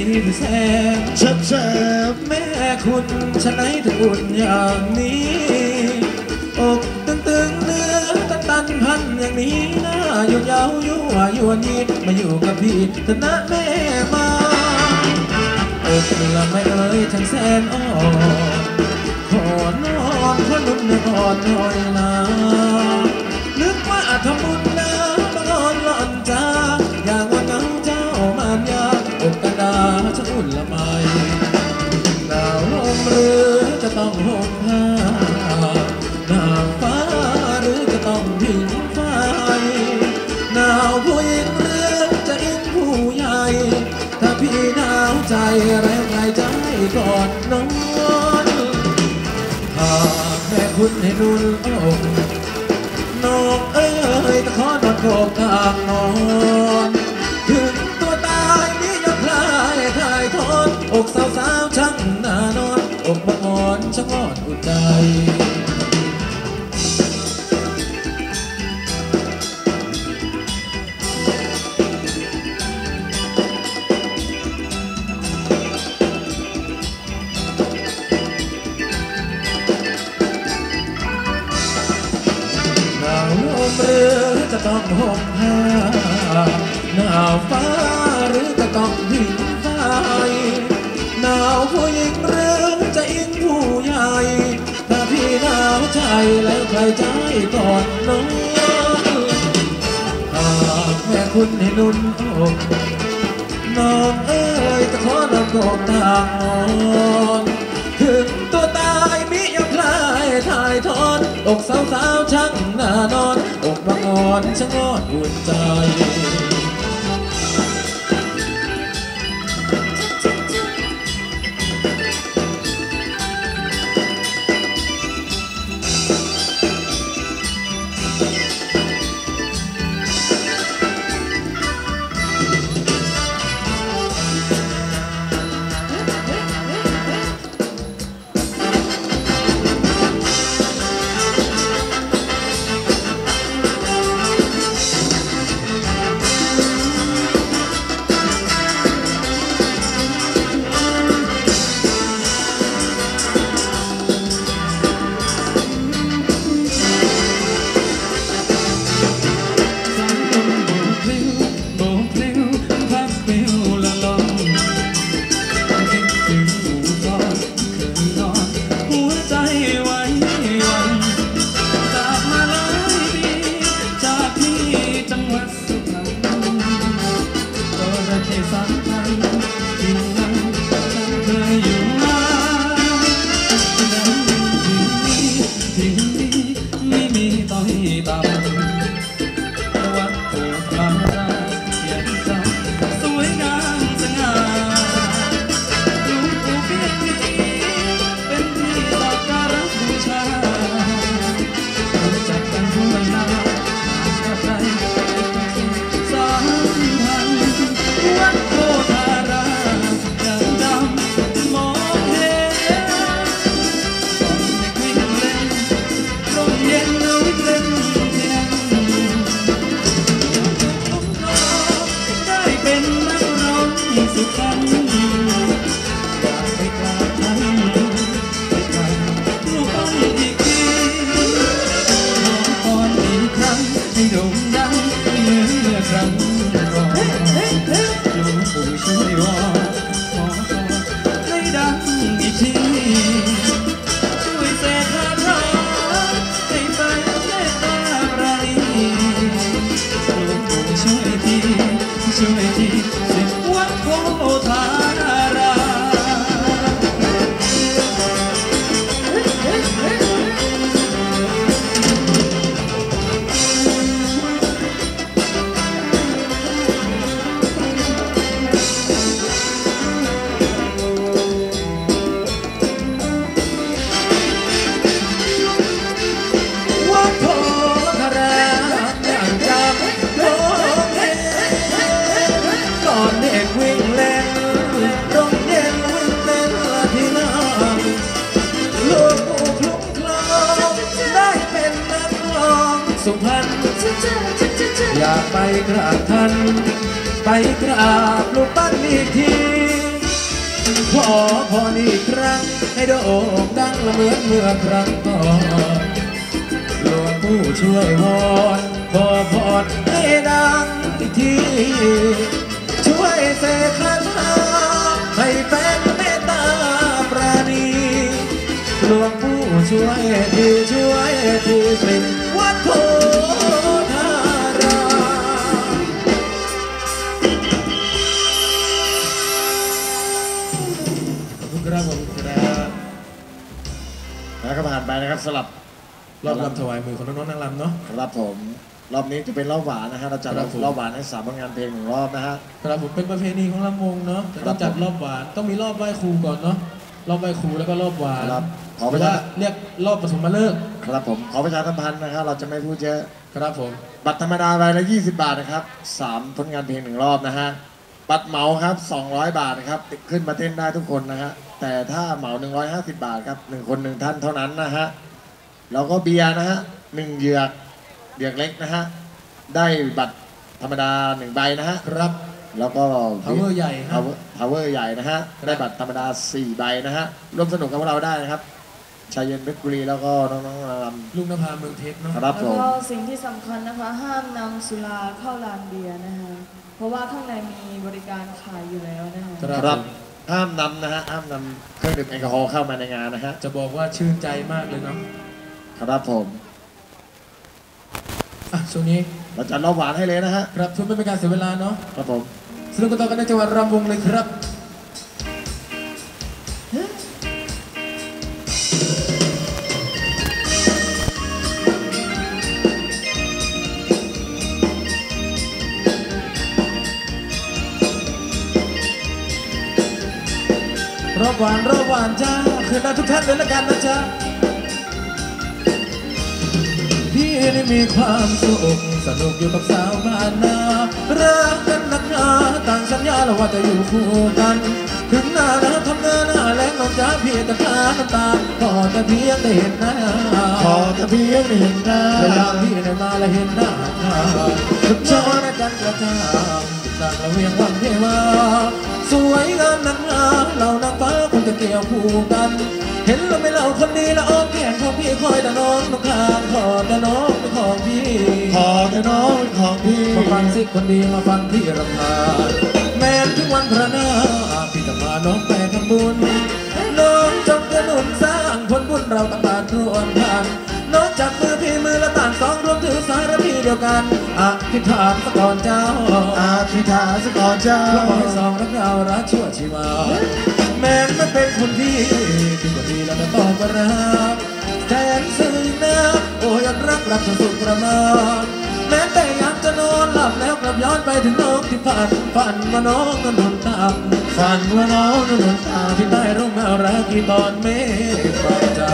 แสงแฉบแม่คุณฉะไหนถึงอุ่นอย่างนี้อกตึงเนื้อตันพันอย่างนี้น่าหยุดเย้ายั่วยวนยีมาอยู่กับพี่เถอะนะแม่มาอกละไม่เอ่ยทั้งแสนอ่อนขอนอนขอนุ่มเนื้ออ่อนหน่อยนะนึกว่าทำบุญนะบังอ่อนหล่อนจ้าอย่างว่าเงาเจ้ามารยาอกกระดาจะอุ่นละไมหนาวลมหรือจะต้องห่มผ้าหนาวฟ้าหรือจะต้องผิงไฟหนาวผู้หญิงหรือจะอิงผู้ใหญ่ถ้าพี่หนาวใจแล้วใครจะให้กอดนอนหากแม่คุณให้นุ่นอกนกเอ้ยตะขอนอนโขกทางนอนถึงตัวตายนี้ยังคลายถ่ายทอดอกสาวช่างน่านอนอกบังอ่อนช่างอ่อนอุ่นใจหนาวลมหรือจะต้องห่มผ้าหนาวฟ้าหรือจะต้องผิงไฟหนาวผู้หญิงหรือจะอิงผู้ใหญ่ถ้าพี่หนาวใจแล้วใครจะให้กอดน้องหากแม่คุณให้นุ่นอกน้องเอ้ยจะขอนอนกอดทางนอนถึงตัวตายมิยอมคลายถ่ายทอดอกสาวช่างน่านอนอกบังอ่อนช่างอ่อนอุ่นใจสุพรรณอยากไปกราบท่านไปกราบรูปปั้นอีกทีขอพรอีกครั้งให้โด่งดังละเหมือนเมื่อครั้งก่อนหลวงผู้ช่วยวอนขอพรให้ดังอีกทีช่วยเสกคาถาให้แฟนเมตตาปราณีหลวงผู้ช่วยที่สิงวัดโพธารามขอบคุณครับผมครับแล้วก็ผ่านไปนะครับสลับรอบรำถวายมือของน้องๆนางรำเนาะครับผมรอบนี้จะเป็นรอบหวานนะฮะเราจัดรอบหวานให้3ผลงานเพลง1 รอบนะฮะครับผมเป็นประเพณีของลำวงเนาะต้องจัดรอบหวานต้องมีรอบไหว้ครูก่อนเนาะรอบไหว้ครูแล้วก็รอบหวานขอประชาเรียกรอบปฐมฤกษ์ครับผมขอประชาสัมพันธ์นะครับเราจะไม่พูดเยอะครับผมบัตรธรรมดาใบละ20 บาทนะครับ3ผลงานเพลง1 รอบนะฮะบัตรเหมาครับ200 บาทนะครับขึ้นมาเต้นได้ทุกคนนะฮะแต่ถ้าเหมา150 บาทครับ1 คน 1 ท่านเท่านั้นนะฮะแล้วก็เบียร์นะฮะ1 เหยือกเล็กนะฮะได้บัตรธรรมดา1 ใบนะฮะครับแล้วก็ power ใหญ่ครับ power ใหญ่นะฮะได้บัตรธรรมดา4 ใบนะฮะร่วมสนุกกับพวกเราได้นะครับชายเย็นเพชรบุรีแล้วก็น้องๆลุงนภาเมืองเพชรเนาะครับผมแล้วก็สิ่งที่สำคัญนะคะห้ามนำสุราเข้าลานเบียร์นะคะเพราะว่าข้างในมีบริการขายอยู่แล้วนะคะครับห้ามนำนะฮะห้ามนำเครื่องดื่มแอลกอฮอล์เข้ามาในงานนะฮะจะบอกว่าชื่นใจมากเลยเนาะครับผมช่วงนี้เราจัดรอบหวานให้เลยนะฮะครับเพื่อไม่เป็นการเสียเวลาเนาะครับผมสนุกกันต่อกันในจังหวัดรำวงเลยครับรอบหวานจ้าคืนนั้นทุกท่านเลยละกันนะจ๊ะพี่ได้มีความสุขสนุกอยู่กับสาวบ้านนารักกันนักหนาต่างสัญญาแล้วว่าจะอยู่คู่กันถึงหน้าหนาวทำงานหน้าแรงน้องจ้าพี่ตะคาน้ำตาขอแต่เพียงได้เห็นหน้าขอแต่เพียงได้เห็นหน้าเวลาพี่ได้มาและเห็นหน้าทุกชอในกันกระจ่างต่างละเวียงวันเทวาสวยงามนักหนาเรานางฟ้าคงจะเกี่ยวคู่กันเห็นเราไม่เล่าคนดีละอ้อมแขนของพี่คอยแต่น้องน้องข้างขอแต่น้องเป็นของพี่ขอแต่น้องเป็นของพี่มาฟังสิคนดีมาฟังพี่รำคาญแม้ทุกวันพระนาพี่จะมาน้องไปทำบุญน้องจงกระหนุนสร้างผลบุญเราต่างบ้านรวมกันน้องจับมือพี่มือละต่างสองรวมถือสารพีเดียวกันอธิษฐานสะก่อนเจ้าอธิษฐานสะก่อนเจ้าขอให้สองรักเรารักชั่วชีวาแม้มันเป็นคนที่กว่าดีแล้วจะต้องมารักแสนซึ้งนะโอ้ยังรักสุดประมาณแม้แต่อยากจะนอนหลับแล้วกลับย้อนไปถึงน้องที่ฝันว่าน้องนั้นหนุนตามฝันว่าน้องนั้นหนุนตามที่ใต้ร่มเงารักที่ตอนเมฆปลายจา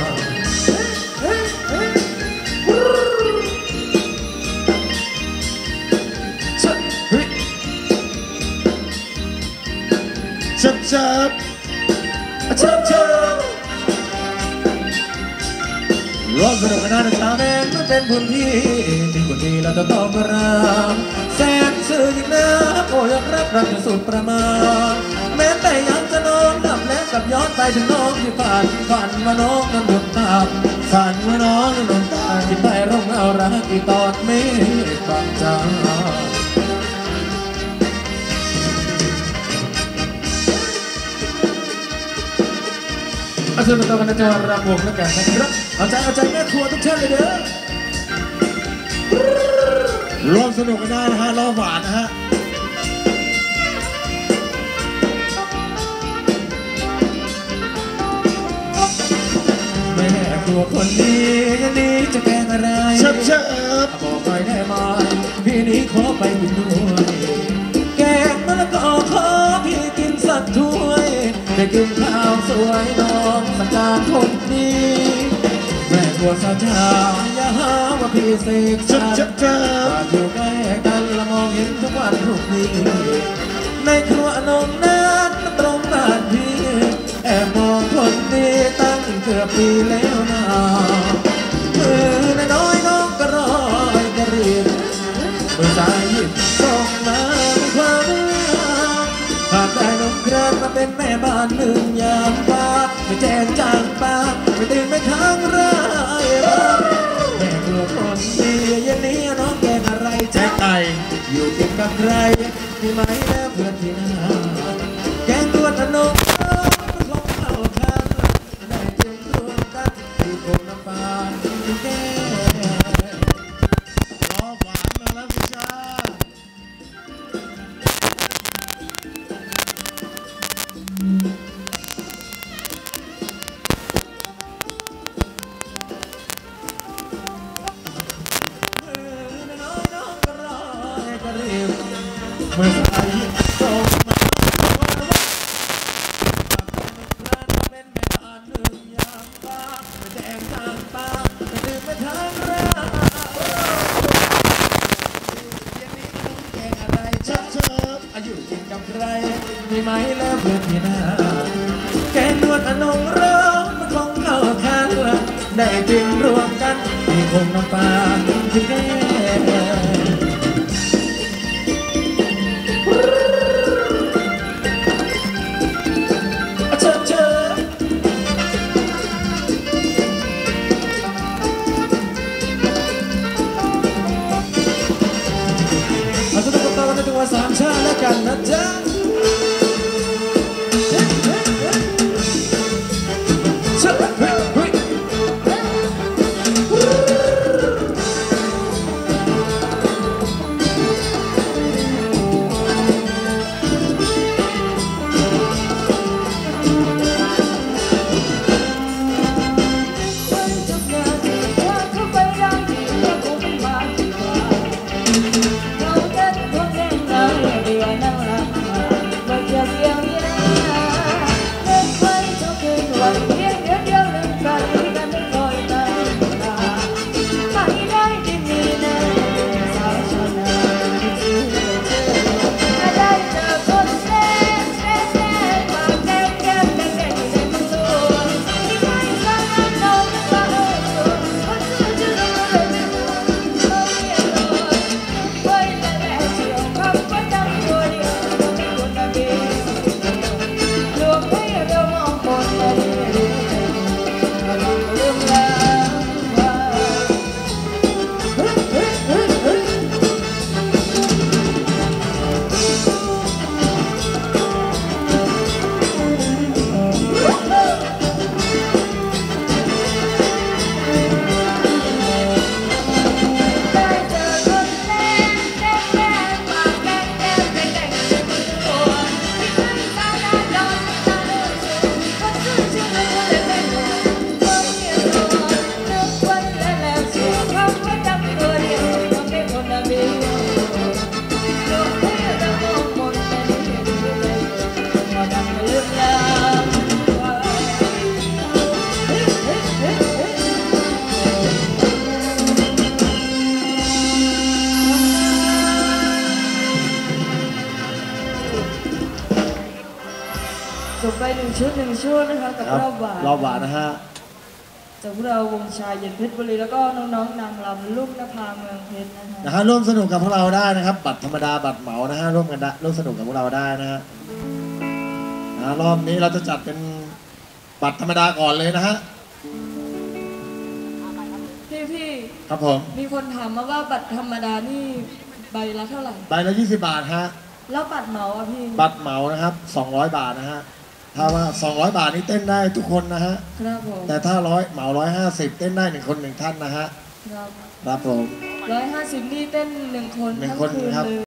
ชับรอบสนุกกันนะจ๊ะแม้มันเป็นบุญที่กว่าดีเราจะต้องมารักแสนซื่อยิ่งนักโอ้ยังรักจนสุดประมาณแม้แต่ยังจะนอนหลับและกลับย้อนไปถึงน้องที่ฝันว่าน้องนั้นหนุนตามฝันว่าน้องนั้นหนุนตามที่ใต้ร่มเงารักที่ตอนเมฆบางจาเอาเชิญมาต่อกันในจังหวัดรำวงแล้วกันนะครับเอาใจแม่ครัวทุกท่านเลยเด้อร่วมสนุกกันได้นะฮะรอบหวานนะฮะแม่ครัวคนนี้ยันนี้จะแกงอะไรบอกไปได้ไหมพี่นี้ขอไปกินด้วยแกงมะละกอขอพี่กินสักถ้วยได้กินข้าวสวยน้องสักจานคนดีแม่ครัวสาวชาอย่าหาว่าพี่เสกสรรว่าอยู่ใกล้กันละมองเห็นทุกวันทุกนี้ในครัวนมนั้นตรงบ้านพี่แอบมองคนดีตั้งเกือบปีแล้วนะมือน้อยน้องก็รอยกระเรียนมือซ้ายหยิบส่งมาด้วยความหากได้นมกระมาเป็นแม่บ้านหนึ่งยามฟ้าไม่แจ้งจางปากไม่ตื่นไม่ค้างร้ายบ้างแม่กลัวคนดียันนี้น้องแกงอะไรแจ๊จ๊ะกไก่อยู่กินกับใครมีไหมแล้วเพื่อนที่หน้าแกงตัวตะนงมันคงเข้าคันได้จึงรวมกันอยู่คงน้ำปานแก้รอหวานมาแล้วสิจ้าเมื่อสายส่งมาเป็นแม่บ้านหนึ่งยามฟ้าแจ้งทางตาตื่นไปทางราเย็นนี้น้องแกงอะไรชักเชิบอายุกินกับใครมีไหมแล้วเพื่อนที่หน้าแกงนวดอนงร้องมันคงเข้าคันได้กินรวมกันมีคงน้ำปลาที่แก้เอาสุดท้ายก็ต้องถึงวันสามชาติแล้วกันนะจ๊ะจบไปหนึ่งชุดนะคะกับรอบหวานรอบหวานนะฮะจากพวกเราวงชายเย็นเพชรบุรีแล้วก็น้องๆนางรำลูกนภาเมืองเพชรนะคะร่วมสนุกกับพวกเราได้นะครับ บัตรธรรมดาบัตรเหมานะฮะร่วมสนุกกับพวกเราได้นะฮะรอบนี้เราจะจัดเป็นบัตรธรรมดาก่อนเลยนะฮะพี่ครับผมมีคนถามมาว่าบัตรธรรมดานี่ใบละเท่าไหร่ใบละ20 บาทฮะแล้วบัตรเหมาอ่ะพี่บัตรเหมานะครับ200 บาทนะฮะถ้าว่า200 บาทนี่เต้นได้ทุกคนนะฮะครับผมแต่ถ้าเหมา150เต้นได้1 คน 1 ท่านนะฮะครับครับผม 150นี่เต้น1 คนหนึ่งทั้งคนคืนครับเลย